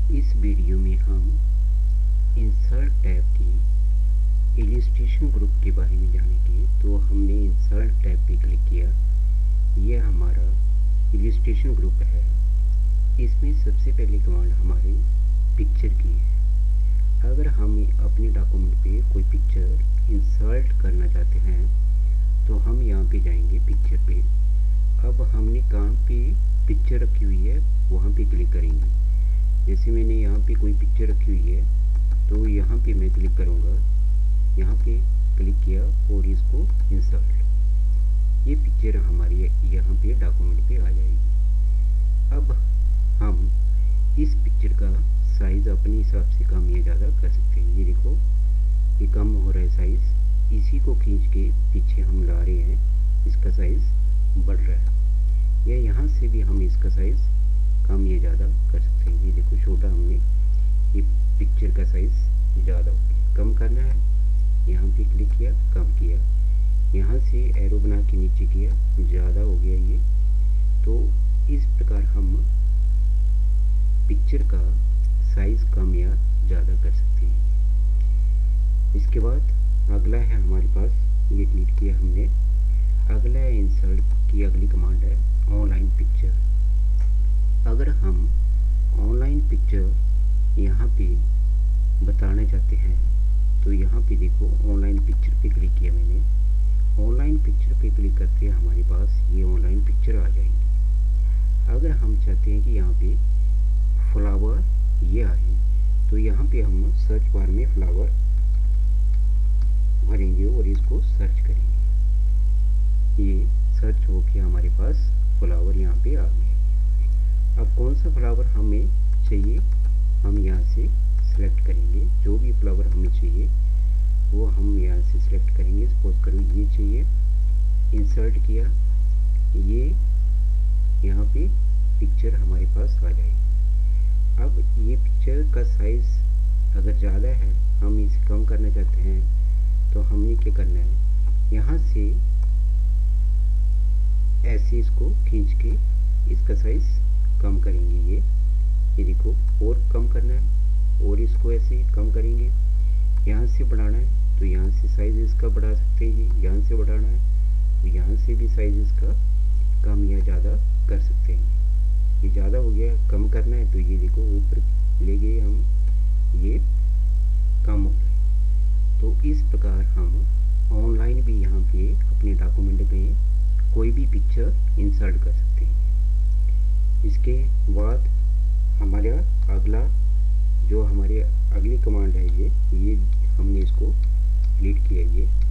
इस वीडियो में हम इंसर्ट टैब की इलस्ट्रेशन ग्रुप के बारे में जानेंगे। तो हमने इंसर्ट टैब पे क्लिक किया। ये हमारा इलस्ट्रेशन ग्रुप है। इसमें सबसे पहले कमांड हमारी पिक्चर की है। अगर हम अपने डॉक्यूमेंट पे कोई पिक्चर इंसर्ट करना चाहते हैं तो हम यहाँ पे जाएंगे पिक्चर पे। अब हमने कहाँ पे पिक्चर रखी हुई है वहाँ पे क्लिक करेंगे। जैसे मैंने यहाँ पे कोई पिक्चर रखी हुई है तो यहाँ पे मैं क्लिक करूँगा। यहाँ पे क्लिक किया और इसको इंसर्ट, ये पिक्चर हमारी यहाँ पे डॉक्यूमेंट पे आ जाएगी। अब हम इस पिक्चर का साइज़ अपने हिसाब से कम या ज़्यादा कर सकते हैं। ये देखो ये कम हो रहा है साइज़, इसी को खींच के पीछे हम ला रहे हैं, इसका साइज़ बढ़ रहा है। या यहाँ से भी हम इसका साइज़ कम या ज़्यादा कर सकते हैं। ये देखो छोटा, हमने ये पिक्चर का साइज़ ज़्यादा हो गया। कम करना है, यहाँ पे क्लिक किया, कम किया, यहाँ से एरो बना के नीचे किया, ज़्यादा हो गया ये। तो इस प्रकार हम पिक्चर का साइज़ कम या ज़्यादा कर सकते हैं। इसके बाद अगला है हमारे पास, ये क्लिक किया हमने। अगला है इंसर्ट की अगली कमांड है ऑनलाइन पिक्चर। अगर हम ऑनलाइन पिक्चर यहाँ पे बताना चाहते हैं तो यहाँ पे देखो ऑनलाइन पिक्चर पे क्लिक किया मैंने। ऑनलाइन पिक्चर पे क्लिक करते हैं हमारे पास ये ऑनलाइन पिक्चर आ जाएंगी। अगर हम चाहते हैं कि यहाँ पे फ्लावर ये आए तो यहाँ पे हम सर्च बार में फ्लावर भरेंगे और इसको सर्च करेंगे। ये सर्च होके हमारे पास फ्लावर यहाँ पे आ गए। अब कौन सा फ्लावर हमें चाहिए हम यहाँ से सिलेक्ट करेंगे। जो भी फ्लावर हमें चाहिए वो हम यहाँ से सिलेक्ट करेंगे। सपोज करो ये चाहिए, इंसर्ट किया, ये यहाँ पे पिक्चर हमारे पास आ जाएगी। अब ये पिक्चर का साइज़ अगर ज़्यादा है, हम इसे कम करना चाहते हैं तो हमने क्या करना है, यहाँ से ऐसे इसको खींच के इसका साइज़ कम करेंगे। ये देखो, और कम करना है और इसको ऐसे कम करेंगे। यहाँ से बढ़ाना है तो यहाँ से साइज़ इसका बढ़ा सकते हैं। ये यहाँ से बढ़ाना है तो यहाँ से भी साइज़ इसका कम या ज़्यादा कर सकते हैं। ये ज़्यादा हो गया, कम करना है तो ये देखो ऊपर ले गए हम, ये कम हो गया। तो इस प्रकार हम ऑनलाइन भी यहाँ पे अपने डॉक्यूमेंट में कोई भी पिक्चर इंसर्ट कर सकते हैं। इसके बाद हमारा अगला जो हमारी अगली कमांड है ये हमने इसको डिलीट किया।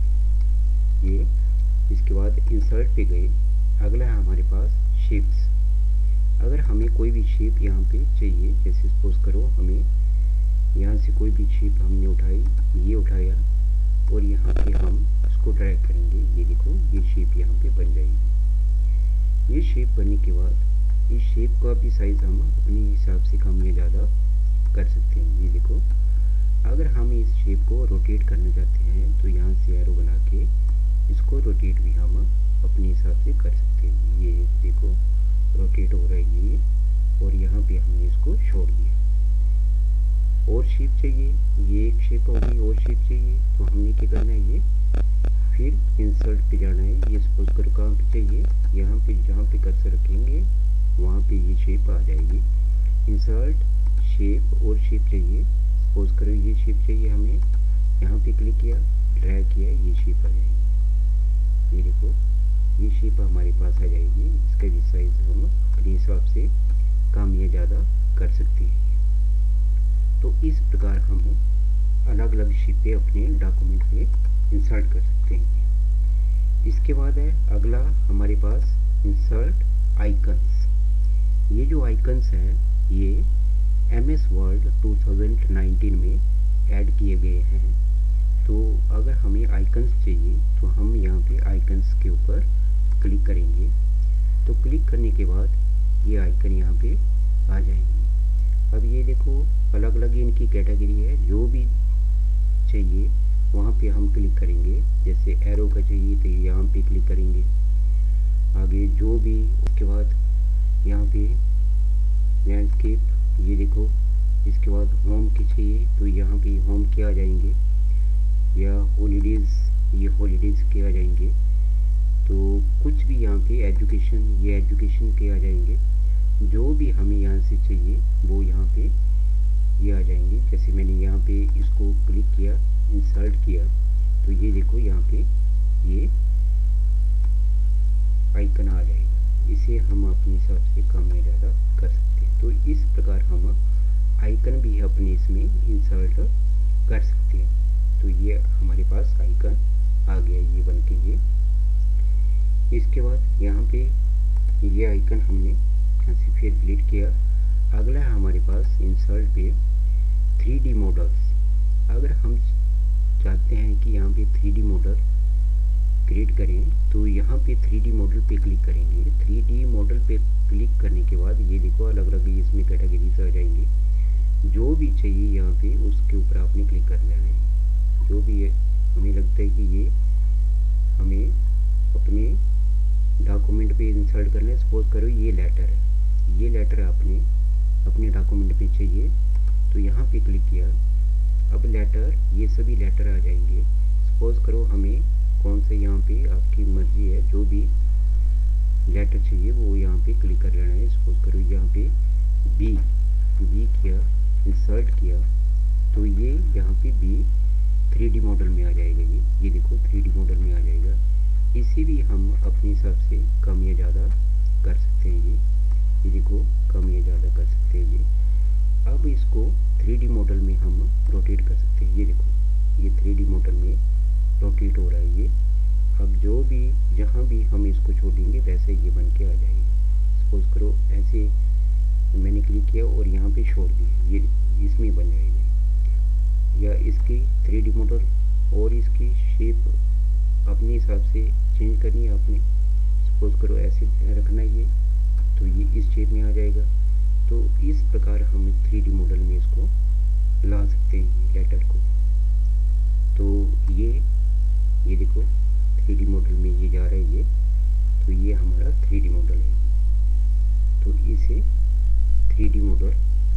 ये इसके बाद इंसर्ट पे गए। अगला है हमारे पास शेप्स। अगर हमें कोई भी शेप यहाँ पे चाहिए, जैसे सपोज करो हमें यहाँ से कोई भी शेप हमने उठाई, ये उठाया और यहाँ पे हम इसको ड्रैग करेंगे। ये देखो ये शेप यहाँ पे बन जाएगी। ये शेप बनने के बाद इस शेप का भी साइज़ हम अपने हिसाब से कम या ज़्यादा कर सकते हैं। ये देखो, अगर हम इस शेप को रोटेट करना चाहते हैं तो यहाँ से एरो बना के इसको रोटेट भी हम अपने हिसाब से कर सकते हैं। ये देखो रोटेट हो रहा है ये, और यहाँ पे हमने इसको छोड़ दिया। और शेप चाहिए, ये एक शेप होगी, और शेप चाहिए तो हमने क्या करना है, ये फिर इंसर्ट पे जाना है। ये सपोज करो कहाँ पे चाहिए, यहाँ पे जहाँ पे कर्सर रखेंगे वहाँ पे ये शेप आ जाएगी। इंसर्ट शेप, और शेप चाहिए, सपोज करो ये शेप चाहिए हमें, यहाँ पे क्लिक किया, ड्रैग किया, ये शेप आ जाएगी। ये देखो ये शेप हमारे पास आ जाएगी। इसका भी साइज़ हम अपने हिसाब से कम या ज़्यादा कर सकते हैं। तो इस प्रकार हम अलग अलग शेपें अपने डॉक्यूमेंट में इंसर्ट कर सकते हैं। इसके बाद है अगला हमारे पास इंसर्ट आइकन्स। ये जो आइकन्स हैं ये MS वर्ड 2019 में ऐड किए गए हैं। तो अगर हमें आइकन्स चाहिए तो हम यहाँ पे आइकन्स के ऊपर क्लिक करेंगे। तो क्लिक करने के बाद ये आइकन यहाँ पे आ जाएंगे। अब ये देखो अलग अलग इनकी कैटेगरी है, जो भी चाहिए वहाँ पे हम क्लिक करेंगे। जैसे एरो का चाहिए तो यहाँ पे क्लिक करेंगे, आगे जो भी। उसके बाद यहाँ पे लैंडस्केप, ये देखो ये एजुकेशन के आ जाएंगे। जो भी हमें यहाँ से चाहिए वो यहाँ पे ये आ जाएंगे। जैसे मैंने यहाँ पे इसको क्लिक किया, इंसर्ट किया, तो ये देखो यहाँ पे ये आइकन आ जाएगा। इसे हम अपने हिसाब से कम या ज़्यादा कर सकते हैं। तो इस प्रकार हम आइकन भी अपने इसमें इंसर्ट कर सकते हैं। तो ये हमारे पास आइकन आ गया ये बन के ये। इसके बाद यहाँ पे ये आइकन हमने यहाँ से फिर डिलीट किया। अगला है हमारे पास इंसर्ट पे 3D मॉडल्स। अगर हम चाहते हैं कि यहाँ पे 3D मॉडल क्रिएट करें तो यहाँ पे 3D मॉडल पे क्लिक करेंगे। 3D मॉडल पे क्लिक करने के बाद ये देखो अलग अलग इसमें कैटेगरीज आ जाएंगे। जो भी चाहिए यहाँ पे उसके ऊपर आपने क्लिक कर लेना है। जो भी है हमें लगता है कि ये हमें अपने डॉक्यूमेंट पे इंसर्ट करना है। सपोज करो ये लेटर है, ये लेटर आपने अपने डॉक्यूमेंट पे चाहिए तो यहाँ पे क्लिक किया। अब लेटर, ये सभी लेटर आ जाएंगे। सपोज करो हमें कौन से यहाँ पे आपकी मर्जी है, जो भी लेटर चाहिए वो यहाँ पे क्लिक कर लेना है। सपोज करो यहाँ पे बी किया, इंसर्ट किया, तो ये यहाँ पे बी 3D मॉडल में आ जाएगा। ये देखो 3D मॉडल में आ जाएगा। इसे भी हम अपने हिसाब से कम या ज़्यादा कर सकते हैं। ये देखो कम या ज़्यादा कर सकते हैं ये। अब इसको 3D मॉडल में हम रोटेट कर सकते हैं। ये देखो ये 3D मॉडल में रोटेट हो रहा है ये। अब जो भी जहाँ भी हम इसको छोड़ेंगे वैसे ये बन के आ जाएगा। सपोज करो ऐसे मैंने क्लिक किया और यहाँ पे छोड़ दिया, ये इसमें बन जाएगा। या इसकी 3D मॉडल और इसकी शेप अपने हिसाब से चेंज करनी है आपने। सपोज करो ऐसे रखना ये, तो ये इस शेप में आ जाएगा। तो इस प्रकार हम 3D मॉडल में इसको ला सकते हैं लेटर को। तो ये देखो 3D मॉडल में ये जा रहा है ये। तो ये हमारा 3D मॉडल है। तो इसे 3D मॉडल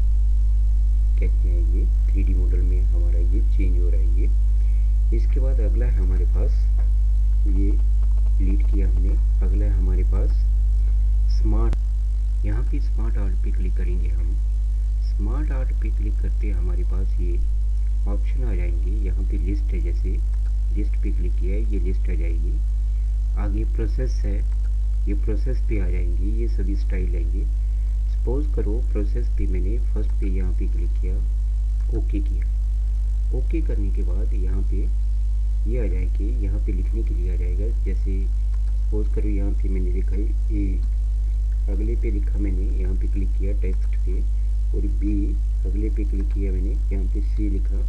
कहते हैं। ये 3D मॉडल में हमारा ये चेंज हो रहा है ये। इसके बाद अगला है हमारे पास, ये डिलीट किया हमने। अगला है हमारे पास स्मार्ट। यहाँ पे स्मार्ट आर्ट पे क्लिक करेंगे हम। स्मार्ट आर्ट पे क्लिक करते हमारे पास ये ऑप्शन आ जाएंगे। यहाँ पे लिस्ट है, जैसे लिस्ट पे क्लिक किया है ये लिस्ट आ जाएगी। आगे प्रोसेस है, ये प्रोसेस पे आ जाएंगे। ये सभी स्टाइल आएंगे। सपोज करो प्रोसेस पे मैंने फर्स्ट पे यहाँ पे क्लिक किया, ओके किया। ओके करने के बाद यहाँ पे ये आ जाएगी, यहाँ पे लिखने के लिए आ जाएगा। जैसे सपोज करो यहाँ पे मैंने लिखा है अगले पे लिखा मैंने, यहाँ पे क्लिक किया टेक्स्ट पे, और बी अगले पे क्लिक किया मैंने, यहाँ पे सी लिखा।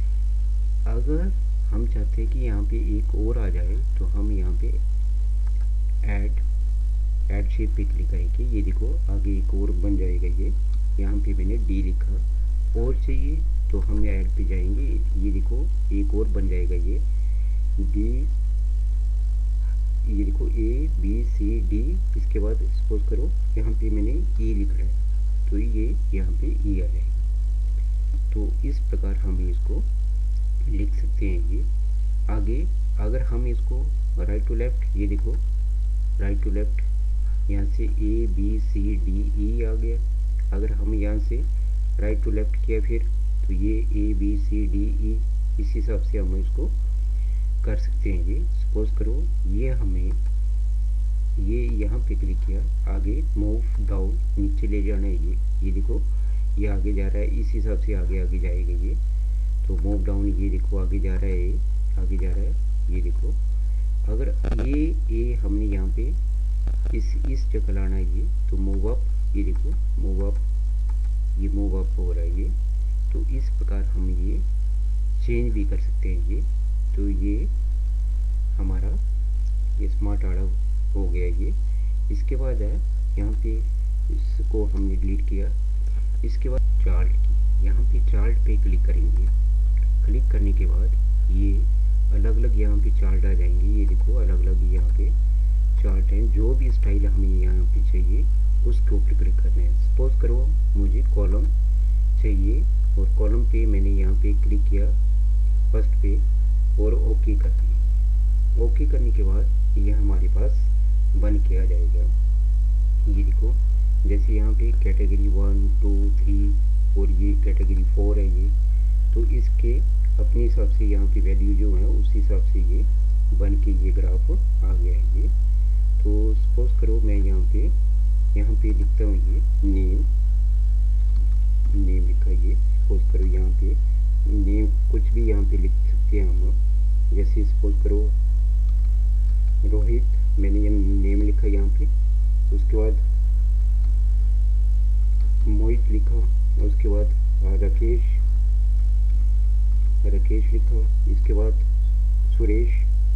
अगर हम चाहते हैं कि यहाँ पे एक और आ जाए तो हम यहाँ पे ऐड शेप पे क्लिक करेंगे। ये देखो आगे एक और बन जाएगा ये। यहाँ पे मैंने डी लिखा। और चाहिए तो हम ऐड पे जाएंगे। ये देखो एक और बन जाएगा ये डी। ये देखो ए बी सी डी। इसके बाद सपोज करो यहाँ पे मैंने ई लिख रहा है तो ये यहाँ पे ई आ जाएगा। तो इस प्रकार हम इसको लिख सकते हैं ये। आगे अगर हम इसको राइट टू लेफ्ट, ये देखो राइट टू लेफ्ट, यहाँ से A B C D E आ गया। अगर हम यहाँ से राइट टू लेफ्ट किया फिर तो ये A B C D E, इस हिसाब से हम इसको कर सकते हैं। ये सपोज करो ये हमें ये यहाँ पे क्लिक किया, आगे मूव डाउन नीचे ले जाना है ये देखो ये आगे जा रहा है। इस हिसाब से आगे आगे जाएगा ये। तो मूव डाउन, ये देखो आगे जा रहा है, आगे जा रहा है। ये देखो अगर ये ए हमने यहाँ पे इस जगह लाना है ये, तो मूव अप, ये देखो मूव अप, ये मूव अप हो रहा है ये। तो इस प्रकार हम ये चेंज भी कर सकते हैं ये। तो ये हमारा ये स्मार्ट आर्ट हो गया ये। इसके बाद है यहाँ पे इसको हमने डिलीट किया। इसके बाद चार्ट की, यहाँ पे चार्ट पे क्लिक करेंगे। क्लिक करने के बाद ये अलग अलग यहाँ पे चार्ट आ जाएंगे। ये देखो अलग अलग यहाँ पे चार्ट हैं। जो भी स्टाइल हमें यहाँ पे चाहिए उसके ऊपर क्लिक करना है। सपोज करो मुझे कॉलम चाहिए और कॉलम पे मैंने यहाँ पे क्लिक किया फर्स्ट पे और ओके कर दिया। ओके करने के बाद ये हमारे पास बन के आ जाएगा। 2 3 और ये कैटेगरी 4 है ये। तो इसके अपने हिसाब से यहाँ पे वैल्यू जो है उस हिसाब से ये बन के ये ग्राफ आ गया है ये। तो सपोज करो मैं यहाँ पे लिखता हूँ ये नेम लिखा, ये सपोज करो यहाँ पे नेम कुछ भी यहाँ पे लिख सकते हैं हम। जैसे सपोज करो रोहित, मैंने ये नेम लिखा यहाँ पे, उसके बाद मोहित लिखा, उसके बाद राकेश लिखा, इसके बाद सुरेश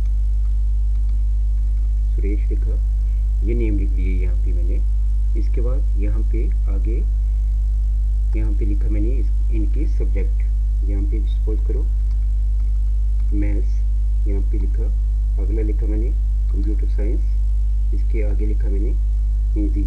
लिखा, ये नेम लिख दिए यहाँ पे मैंने। इसके बाद यहाँ पे आगे यहाँ पे लिखा मैंने इनके सब्जेक्ट, यहाँ पे सपोज करो मैथ्स, यहाँ पे लिखा। अगला लिखा मैंने कंप्यूटर साइंस, इसके आगे लिखा मैंने हिंदी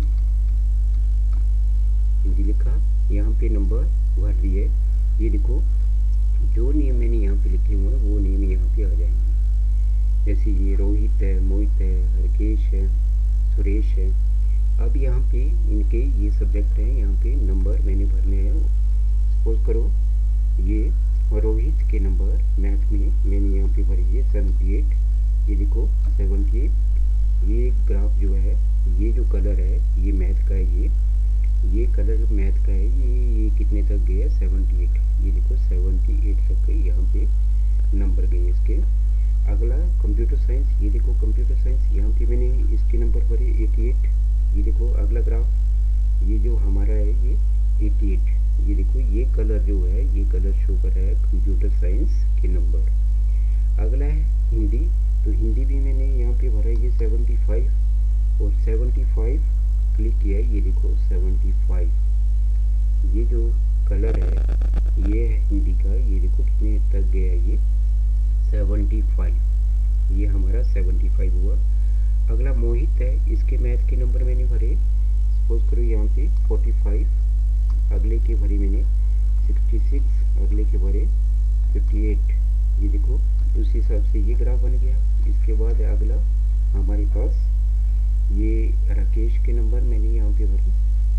लिखा। यहाँ पे नंबर भर दिए। ये देखो जो नेम मैंने यहाँ पे लिखे हुए हैं वो नेम यहाँ पे आ जाएंगे। जैसे ये रोहित है, मोहित है, राकेश है, सुरेश है। अब यहाँ पे इनके ये सब्जेक्ट हैं, यहाँ पे नंबर मैंने भरने हैं। सपोज करो ये रोहित के नंबर मैथ में मैंने यहाँ पे भरी है 78। ये देखो 78। ये ग्राफ जो है, ये जो कलर है ये मैथ का है, ये कलर मैथ का है। ये कितने तक गया? 78। ये देखो 78 तक गए यहाँ पे नंबर गए इसके। अगला कंप्यूटर साइंस, ये देखो कंप्यूटर साइंस, यहाँ पे मैंने इसके नंबर भरे 88। ये देखो अगला ग्राफ, ये जो हमारा है ये 88। ये देखो ये कलर जो है, ये कलर शो कर रहा है कंप्यूटर साइंस के नंबर। अगला है हिंदी, तो हिंदी भी मैंने यहाँ पे भरा ये 75 और 75 क्लिक किया है। ये देखो 75। ये जो कलर है ये है हिंदी का। ये देखो कितने तक गया है ये 75। ये हमारा 75 हुआ। अगला मोहित है, इसके मैथ के नंबर मैंने भरे। सपोज करो यहाँ पे 45, अगले के भरे मैंने 66, अगले के भरे 58। ये देखो उस हिसाब से ये ग्राफ बन गया। इसके बाद अगला हमारे पास ये राकेश के नंबर मैंने यहाँ पे भरे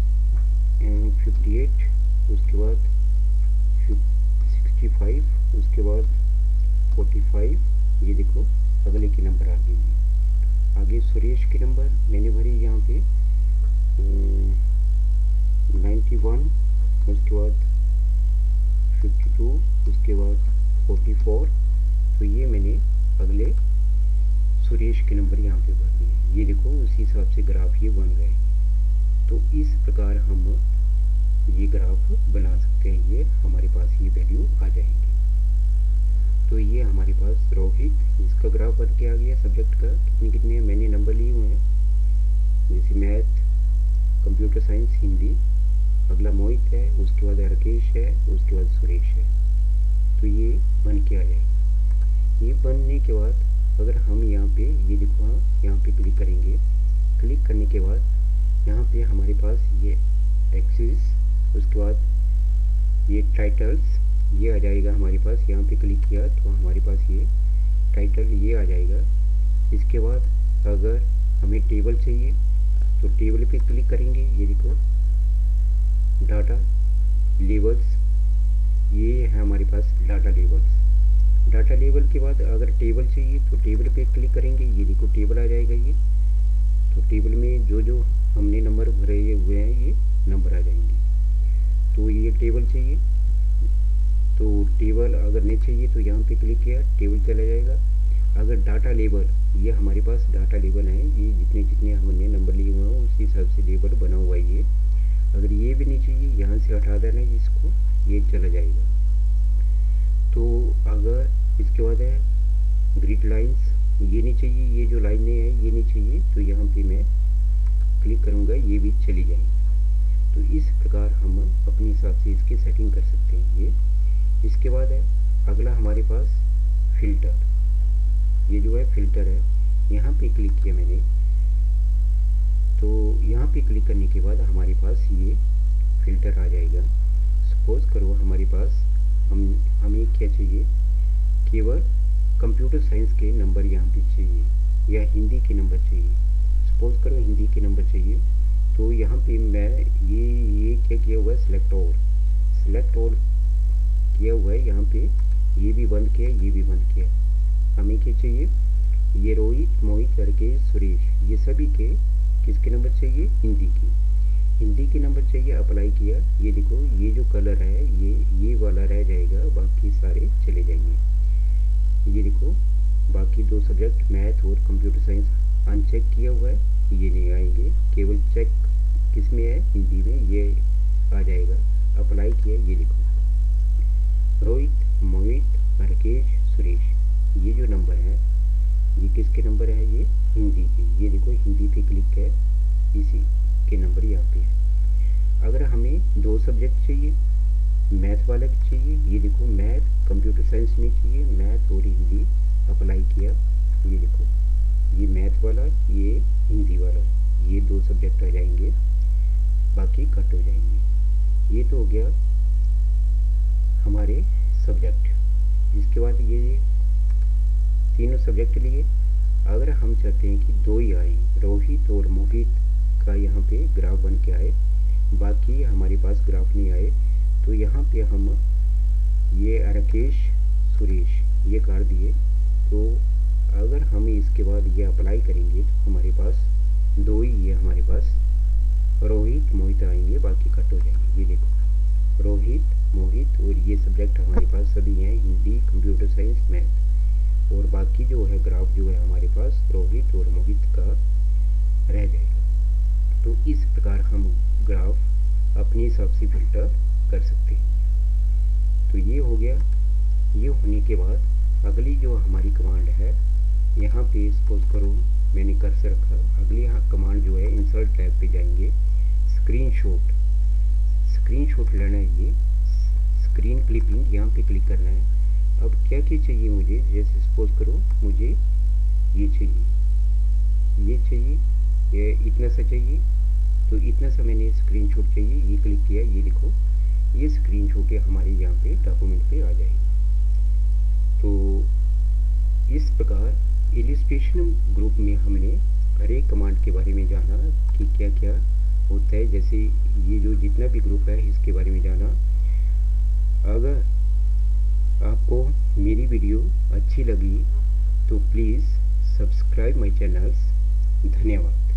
58, उसके बाद 65, उसके बाद 45। ये देखो अगले के नंबर आ गए। आगे सुरेश के नंबर मैंने भरे यहाँ पे 91, उसके बाद 52, उसके बाद 44। तो ये मैंने अगले सुरेश के नंबर यहाँ पे भर दिए। ये देखो उसी हिसाब से ग्राफ ये बन गए। तो इस प्रकार हम ये ग्राफ बना सकते हैं। ये हमारे पास ये वैल्यू आ जाएंगे। तो ये हमारे पास रोहित, इसका ग्राफ बन के आ गया। सब्जेक्ट का कितने मैंने नंबर लिए हुए हैं, जैसे मैथ, कंप्यूटर साइंस, हिंदी। अगला मोहित है, उसके बाद राकेश है, उसके बाद सुरेश है। तो ये बन के आ जाएगा। ये बनने के बाद अगर हम यहाँ पे ये देखो, यहाँ पे क्लिक करेंगे। क्लिक करने के बाद यहाँ पे हमारे पास ये एक्सिस, उसके बाद ये टाइटल्स ये आ जाएगा हमारे पास। यहाँ पे क्लिक किया तो हमारे पास ये टाइटल ये आ जाएगा। इसके बाद अगर हमें टेबल चाहिए तो टेबल पे क्लिक करेंगे। ये देखो डाटा लेबल्स, ये है हमारे पास डाटा लेबल्स। डाटा लेबल के बाद अगर टेबल चाहिए तो टेबल पे क्लिक करेंगे। ये देखो टेबल आ जाएगा ये। तो टेबल में जो हमने नंबर भरे हुए हैं ये नंबर आ जाएंगे। तो ये टेबल चाहिए तो टेबल, अगर नहीं चाहिए तो यहाँ पे क्लिक किया, टेबल चला जाएगा। अगर डाटा लेबल, ये हमारे पास डाटा लेबल है, ये जितने हमने नंबर लिए हुए हैं उसी हिसाब से लेबल बना हुआ है ये। अगर ये भी नहीं चाहिए, यहाँ से हटा देना इसको, ये चला जाएगा। तो अगर इसके बाद है ग्रिड लाइंस, ये नहीं चाहिए, ये जो लाइनें हैं ये नहीं चाहिए, तो यहाँ पे मैं क्लिक करूँगा, ये भी चली जाएंगी। तो इस प्रकार हम अपने हिसाब से इसकी सेटिंग कर सकते हैं ये। इसके बाद है अगला हमारे पास फ़िल्टर। ये जो है फ़िल्टर है, यहाँ पे क्लिक किया मैंने। तो यहाँ पे क्लिक करने के बाद हमारे पास ये फ़िल्टर आ जाएगा। सपोज़ करो हमारे पास हमें क्या चाहिए, केवल कंप्यूटर साइंस के नंबर यहाँ पे चाहिए या हिंदी के नंबर चाहिए। सपोज़ करो हिंदी के नंबर चाहिए, तो यहाँ पे मैं ये क्या किया हुआ है, सिलेक्ट ऑल किया हुआ है। यहाँ पे ये भी बंद किया, ये भी बंद किया। हमें क्या चाहिए, ये रोहित, मोहित, राकेश, सुरेश, ये सभी के किसके नंबर चाहिए, हिंदी के नंबर चाहिए। अप्लाई किया, ये देखो ये जो कलर है ये वाला रह जाएगा, बाकी सारे चले जाएंगे। ये देखो बाकी 2 सब्जेक्ट मैथ और कंप्यूटर साइंस अनचेक किया हुआ है, ये नहीं आएंगे। केवल चेक किस में है, हिंदी में, ये आ जाएगा। अप्लाई किया, ये देखो रोहित, मोहित, राकेश, सुरेश, ये जो नंबर है ये किसके नंबर है, ये हिंदी के। ये देखो हिंदी पे क्लिक है, इसी के नंबर यहाँ पे है। अगर हमें 2 सब्जेक्ट चाहिए, मैथ वाला भी चाहिए, ये देखो मैथ कंप्यूटर साइंस नहीं चाहिए, मैथ और हिंदी। अप्लाई किया, ये देखो ये मैथ वाला, ये हिंदी वाला, ये 2 सब्जेक्ट आ जाएंगे, बाकी कट हो जाएंगे। ये तो हो गया हमारे सब्जेक्ट। इसके बाद ये तीनों सब्जेक्ट लिए। अगर हम चाहते हैं कि 2 ही आए, रोहित और मोहित का यहाँ पे ग्राफ बन के आए, बाकी हमारे पास ग्राफ नहीं आए, तो यहाँ पे हम ये राकेश, सुरेश ये कर दिए। तो अगर हम इसके बाद ये अप्लाई करेंगे तो हमारे पास 2 ही ये हमारे पास रोहित, मोहित आएंगे, बाकी कट हो जाएंगे। ये देखो रोहित, मोहित और ये सब्जेक्ट हमारे पास सभी हैं, हिंदी, कंप्यूटर साइंस, मैथ। और बाकी जो है ग्राफ जो है हमारे पास रोहित और मोहित का रह जाएगा। तो इस प्रकार हम ग्राफ अपने हिसाब से फिल्टर कर सकते हैं। तो ये हो गया। ये होने के बाद अगली जो हमारी कमांड है, यहाँ पे सपोज करो मैंने कर्सर रखा, अगली यहाँ कमांड जो है इंसर्ट टैब पे जाएंगे, स्क्रीनशॉट लेना है, ये स्क्रीन क्लिपिंग यहाँ पे क्लिक करना है। अब क्या चाहिए मुझे, जैसे सपोज करो मुझे ये चाहिए, ये इतना सा चाहिए, तो इतना सा मैंने स्क्रीनशॉट चाहिए, ये क्लिक किया, ये देखो ये स्क्रीनशॉट हमारे यहाँ पे डॉक्यूमेंट पे आ जाएगा। तो इस प्रकार इलस्ट्रेशन ग्रुप में हमने हर एक कमांड के बारे में जाना कि क्या क्या होता है। जैसे ये जो जितना भी ग्रुप है इसके बारे में जाना। अगर आपको मेरी वीडियो अच्छी लगी तो प्लीज़ सब्सक्राइब माय चैनल्स। धन्यवाद।